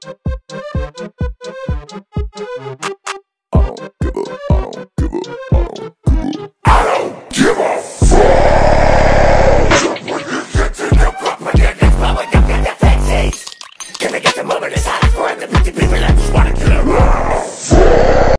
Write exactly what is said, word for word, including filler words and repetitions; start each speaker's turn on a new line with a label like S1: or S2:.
S1: Can I get the moment as hot for the people that just wanna kill her?